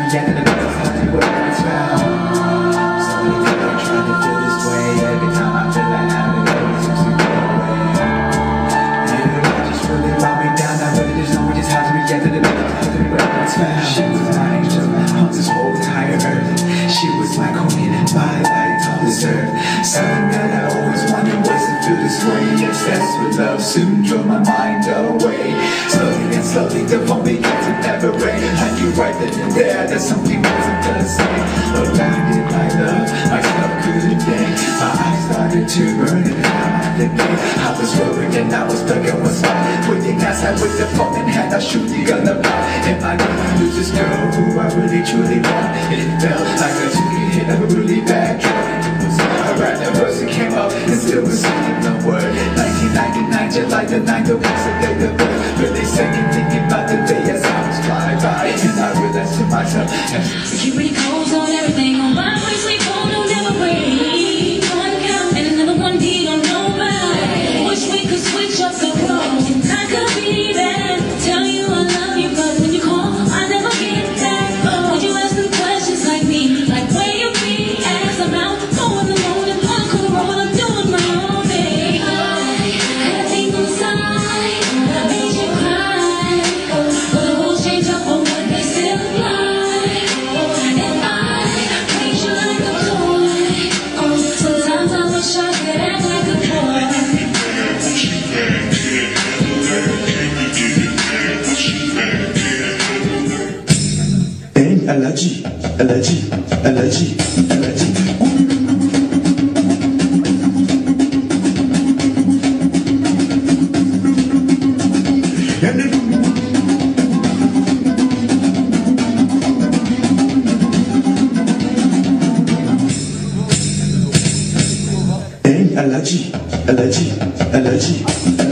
reacting to better times what I found. So many times I'm trying to feel this way. Every time I feel like I'm the way, it seems to go away. And I just really brought me down. I really just know just how to react to the better times what I found. She was my angel on this whole entire earth. She was my queen and my light on this earth. Something that I always wanted was to feel this way. Obsessed with love soon drove my mind away. Slowly and slowly the phone began to evaporate. I knew right then and there that something wasn't the same. Blinded by love, myself couldn't think. My eyes started to burn and I had to think. I was worried and I was stuck in one spot. Waiting outside with the phone in hand, I shoot the gun about. And I knew I lose this girl who I really truly want. It felt like I took a hit of a really bad drug. Alright, that person came up and still was singing the word. 1999, July the 9th, the week's the day the birth. Really second thinking about the day as I was flying by. And I realized to myself, security codes on everything on my sleep phone, don't ever break. One count and another one beat on nobody. Wish we could switch up the roles. I could be there, tell you I love you, but when you call, I never get back. Would you ask me questions like me, like where you be? Ask about going alone and on Corona, doing my own thing. I had a thing on the side, I made you cry, but the rules change up on what they still apply. And I treat you like a toy. Sometimes I wish I could act like a boy. Hey, Alaji, Alaji, Alaji, Alaji. Hey, Alaji, Alaji, Alaji, Alaji.